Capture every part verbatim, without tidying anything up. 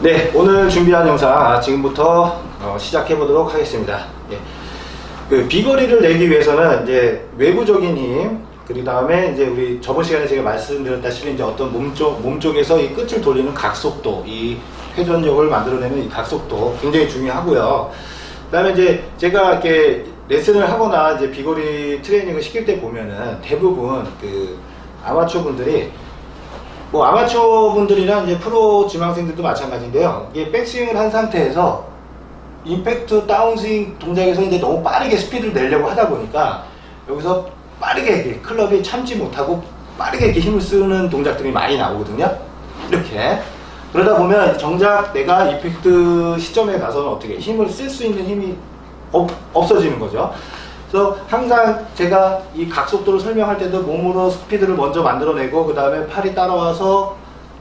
네, 오늘 준비한 영상 지금부터 어, 시작해 보도록 하겠습니다. 예. 그 비거리를 내기 위해서는 이제 외부적인 힘, 그 다음에 이제 우리 저번 시간에 제가 말씀드렸다시피 이제 어떤 몸 쪽, 몸 쪽에서 이 끝을 돌리는 각속도, 이 회전력을 만들어내는 이 각속도 굉장히 중요하고요. 그 다음에 이제 제가 이렇게 레슨을 하거나 이제 비거리 트레이닝을 시킬 때 보면은 대부분 그 아마추어 분들이 뭐 아마추어 분들이나 이제 프로 지망생들도 마찬가지인데요. 이게 백스윙을 한 상태에서 임팩트 다운스윙 동작에서 이제 너무 빠르게 스피드를 내려고 하다 보니까 여기서 빠르게 이렇게 클럽이 참지 못하고 빠르게 이렇게 힘을 쓰는 동작들이 많이 나오거든요. 이렇게. 그러다 보면 정작 내가 임팩트 시점에 가서는 어떻게 힘을 쓸 수 있는 힘이 없, 없어지는 거죠. 그래서 항상 제가 이 각속도를 설명할 때도 몸으로 스피드를 먼저 만들어내고 그 다음에 팔이 따라와서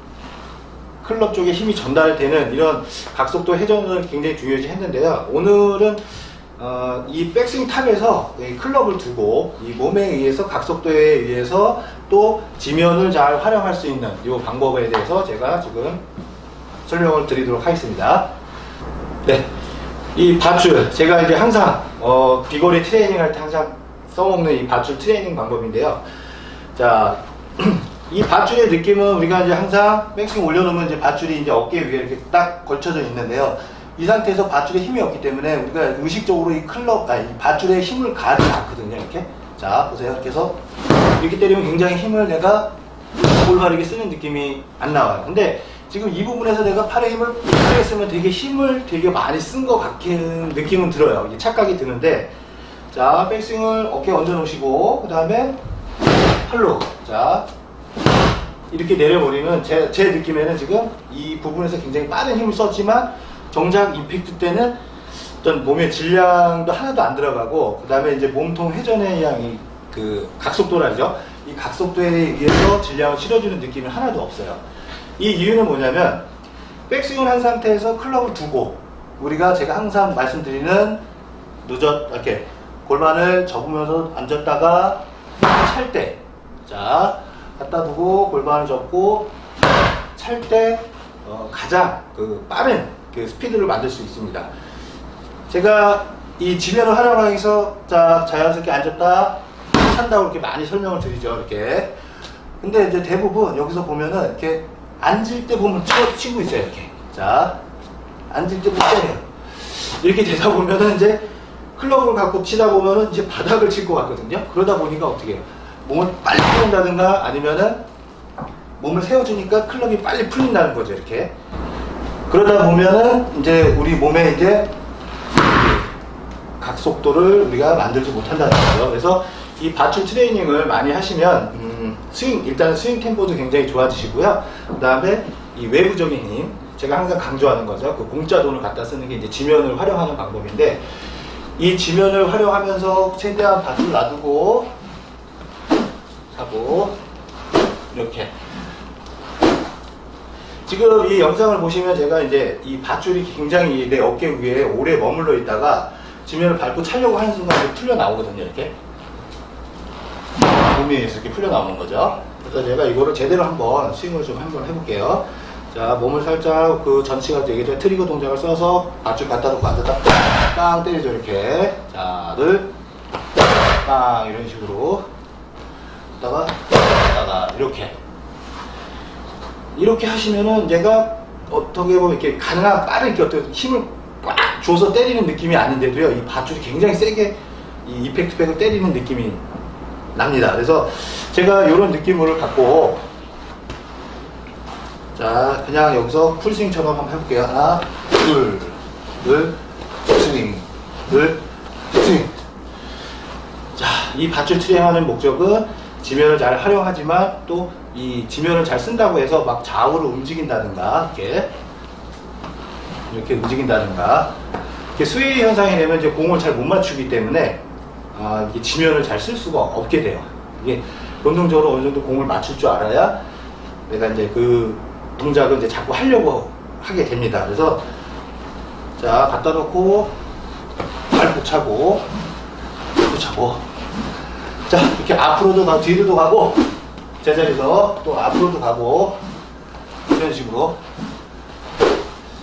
클럽 쪽에 힘이 전달되는 이런 각속도 회전을 굉장히 중요시 했는데요. 오늘은 어, 이 백스윙 탑에서 이 클럽을 두고 이 몸에 의해서 각속도에 의해서 또 지면을 잘 활용할 수 있는 이 방법에 대해서 제가 지금 설명을 드리도록 하겠습니다. 네, 이 밧줄 제가 이제 항상 어, 비거리 트레이닝 할 때 항상 써먹는 이 밧줄 트레이닝 방법인데요. 자, 이 밧줄의 느낌은 우리가 이제 항상 백스윙 올려놓으면 이제 밧줄이 이제 어깨 위에 이렇게 딱 걸쳐져 있는데요. 이 상태에서 밧줄에 힘이 없기 때문에 우리가 의식적으로 이 클럽, 아니, 이 밧줄에 힘을 가하지 않거든요. 이렇게. 자, 보세요. 이렇게 해서 이렇게 때리면 굉장히 힘을 내가 올바르게 쓰는 느낌이 안 나와요. 근데 지금 이 부분에서 내가 팔에 힘을 크게 쓰면 되게 힘을 되게 많이 쓴 것 같은 느낌은 들어요. 이게 착각이 드는데, 자, 백스윙을 어깨에 얹어 놓으시고, 그 다음에 팔로, 자, 이렇게 내려버리면 제, 제 느낌에는 지금 이 부분에서 굉장히 빠른 힘을 썼지만 정작 임팩트 때는 어떤 몸의 질량도 하나도 안 들어가고 그 다음에 이제 몸통 회전에 의한 이 그 각속도라죠. 이 각속도에 의해서 질량을 실어주는 느낌이 하나도 없어요. 이 이유는 뭐냐면 백스윙을 한 상태에서 클럽을 두고 우리가 제가 항상 말씀드리는 누적 이렇게 골반을 접으면서 앉았다가 찰 때, 자, 갖다 두고 골반을 접고 찰 때 어, 가장 그 빠른 그 스피드를 만들 수 있습니다. 제가 이 지면을 활용하기 위해서 자, 자연스럽게 앉았다 찬다고 이렇게 많이 설명을 드리죠. 이렇게. 근데 이제 대부분 여기서 보면은 이렇게 앉을 때 보면 쳐, 치고 있어요. 이렇게. 자, 앉을 때 보면 때려요. 이렇게 되다 보면은 이제 클럽을 갖고 치다 보면은 이제 바닥을 칠 것 같거든요. 그러다 보니까 어떻게 해요? 몸을 빨리 풀린다든가 아니면은 몸을 세워주니까 클럽이 빨리 풀린다는 거죠. 이렇게. 그러다 보면은 이제 우리 몸에 이제 각속도를 우리가 만들지 못한다는 거죠. 그래서 이 밧줄 트레이닝을 많이 하시면 음, 스윙, 일단 스윙 템포도 굉장히 좋아지시고요. 그 다음에 이 외부적인 힘, 제가 항상 강조하는 거죠. 그 공짜 돈을 갖다 쓰는 게 이제 지면을 활용하는 방법인데 이 지면을 활용하면서 최대한 밧줄 놔두고 하고 이렇게. 지금 이 영상을 보시면 제가 이제 이 밧줄이 굉장히 내 어깨 위에 오래 머물러 있다가 지면을 밟고 차려고 하는 순간 풀려 나오거든요. 이렇게 몸에 의해서 이렇게 풀려 나오는 거죠. 그래서 제가 이거를 제대로 한번 스윙을 좀 한번 해볼게요. 자, 몸을 살짝 그 전치가 되게 돼 트리거 동작을 써서 밧줄 갖다 놓고 앉았다 빵 때리죠. 이렇게. 자, 늘 빵 이런 식으로 다가 다가 이렇게 이렇게 하시면은 얘가 어떻게 보면 이렇게 가능한 빠른 이렇게 어떻게 힘을 꽉 줘서 때리는 느낌이 아닌데도요, 이 밧줄이 굉장히 세게 이 이펙트 백을 때리는 느낌이 납니다. 그래서 제가 이런 느낌을 갖고 자, 그냥 여기서 풀스윙처럼 한번 해볼게요. 하나, 둘, 둘, 스윙, 둘, 스윙. 자, 이 밧줄 트레이닝하는 목적은 지면을 잘 활용하지만 또 이 지면을 잘 쓴다고 해서 막 좌우로 움직인다든가 이렇게 이렇게 움직인다든가 이렇게 스웨이 현상이 되면 이제 공을 잘 못 맞추기 때문에 아, 이게 지면을 잘 쓸 수가 없게 돼요. 이게 본능적으로 어느 정도 공을 맞출 줄 알아야 내가 이제 그 동작을 이제 자꾸 하려고 하게 됩니다. 그래서 자, 갖다 놓고 발 차고 또 차고 자, 이렇게 앞으로도 가고 뒤로도 가고 제자리에서 또 앞으로도 가고 이런 식으로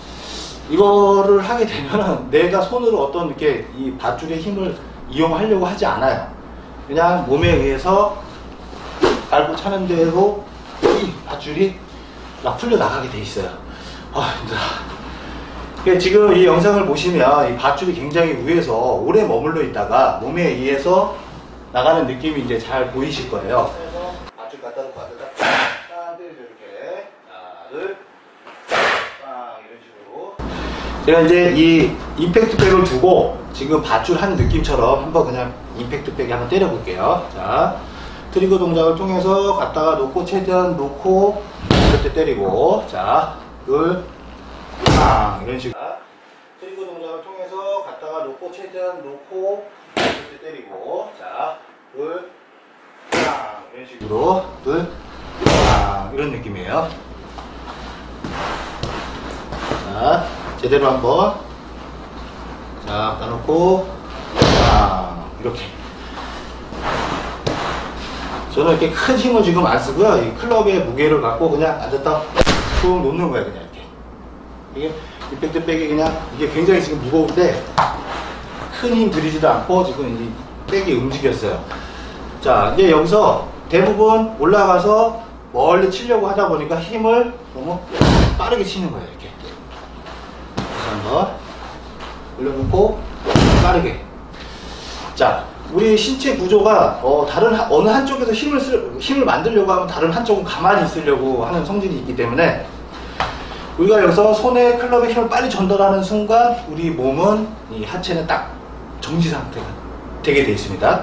이거를 하게 되면은 내가 손으로 어떤 이렇게 이 밧줄의 힘을 이용하려고 하지 않아요. 그냥 몸에 의해서 밟고 차는 대로 이 밧줄이 막 풀려 나가게 돼 있어요. 아, 힘들어. 그러니까 지금 이 영상을 보시면 이 밧줄이 굉장히 위에서 오래 머물러 있다가 몸에 의해서 나가는 느낌이 이제 잘 보이실 거예요. 그래서 밧줄 갖다 놓고 앉아서 딱 때려줘. 이렇게 하나, 둘, 빵, 이런 식으로. 제가 이제 이 임팩트백을 두고 지금 밧줄 한 느낌처럼 한번 그냥 임팩트백에 한번 때려 볼게요. 자, 트리거 동작을 통해서 갖다가 놓고 최대한 놓고 이렇게 때리고, 자, 둘, 빵, 이런 식으로. 트리거 동작을 통해서 갖다가 놓고 최대한 놓고 이렇게 때리고, 자, 둘, 빵, 이런 식으로. 둘, 빵, 이런 느낌이에요. 자, 제대로 한번. 자, 따놓고, 빵, 이렇게. 저는 이렇게 큰 힘을 지금 안 쓰고요. 이 클럽의 무게를 갖고 그냥 앉았다 쭉 놓는 거예요. 그냥 이렇게. 이게 임팩트 백이 그냥 이게 굉장히 지금 무거운데 큰 힘 들이지도 않고 지금 이 백이 움직였어요. 자, 이제 여기서 대부분 올라가서 멀리 치려고 하다 보니까 힘을 너무 빠르게 치는 거예요. 이렇게. 다시 한번 올려놓고 빠르게. 자, 우리 신체 구조가 어, 다른 하, 어느 한쪽에서 힘을 쓰, 힘을 만들려고 하면 다른 한쪽은 가만히 있으려고 하는 성질이 있기 때문에 우리가 여기서 손에 클럽의 힘을 빨리 전달하는 순간 우리 몸은 이 하체는 딱 정지 상태가 되게 되어 있습니다.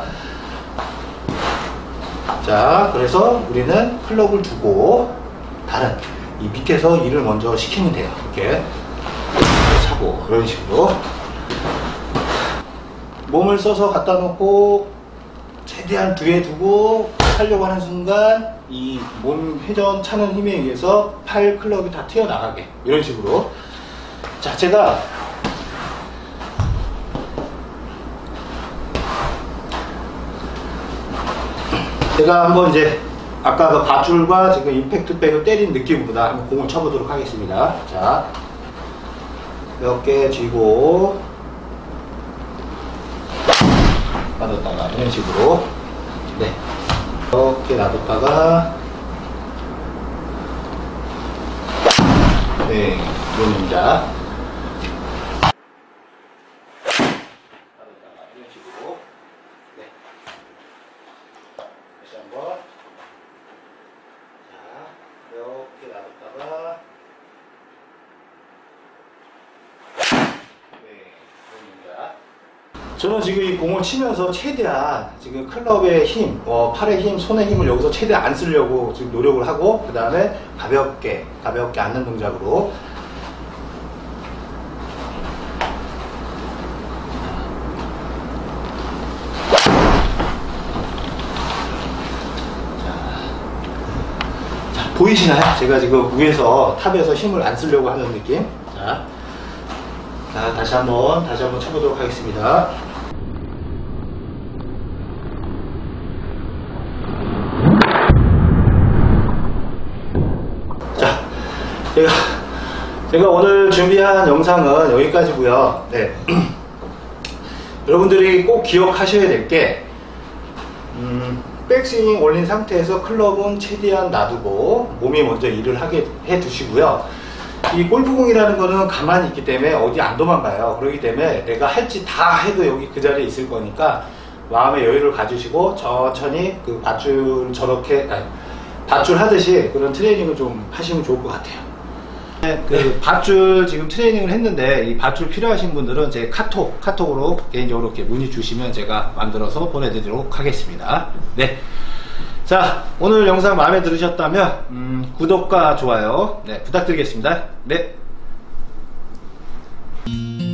자, 그래서 우리는 클럽을 두고 다른 이 밑에서 일을 먼저 시키면 돼요. 이렇게 차고 이런 식으로 몸을 써서 갖다 놓고 최대한 뒤에 두고 하려고 하는 순간 이 몸 회전 차는 힘에 의해서 팔 클럽이 다 튀어나가게 이런 식으로. 자, 제가 제가 한번 이제 아까 그 밧줄과 지금 임팩트 백을 때린 느낌보다 한번 공을 쳐보도록 하겠습니다. 자, 몇 개 쥐고 놔뒀다가 이런 식으로, 네, 이렇게 놔뒀다가, 네, 이런 동작 놔뒀다가 이런 식으로, 네, 다시 한번, 자, 이렇게 놔뒀다가, 네, 이런 동작. 저는 지금 이 공을 치면서 최대한 지금 클럽의 힘, 어, 팔의 힘, 손의 힘을 여기서 최대한 안 쓰려고 지금 노력을 하고, 그 다음에 가볍게, 가볍게 앉는 동작으로. 자, 자, 보이시나요? 제가 지금 위에서, 탑에서 힘을 안 쓰려고 하는 느낌. 자, 자, 다시 한번, 다시 한번 쳐보도록 하겠습니다. 자, 제가, 제가 오늘 준비한 영상은 여기까지고요. 네. 여러분들이 꼭 기억하셔야 될 게, 음, 백스윙 올린 상태에서 클럽은 최대한 놔두고 몸이 먼저 일을 하게 해 두시고요. 이 골프공이라는 거는 가만히 있기 때문에 어디 안 도망가요. 그렇기 때문에 내가 할지 다 해도 여기 그 자리에 있을 거니까 마음의 여유를 가지시고 천천히 그 밧줄 저렇게, 아니, 밧줄 하듯이 그런 트레이닝을 좀 하시면 좋을 것 같아요. 네, 그 밧줄 지금 트레이닝을 했는데 이 밧줄 필요하신 분들은 제 카톡, 카톡으로 개인적으로 이렇게 문의 주시면 제가 만들어서 보내드리도록 하겠습니다. 네. 자, 오늘 영상 마음에 들으셨다면 음, 구독과 좋아요, 네, 부탁드리겠습니다. 네.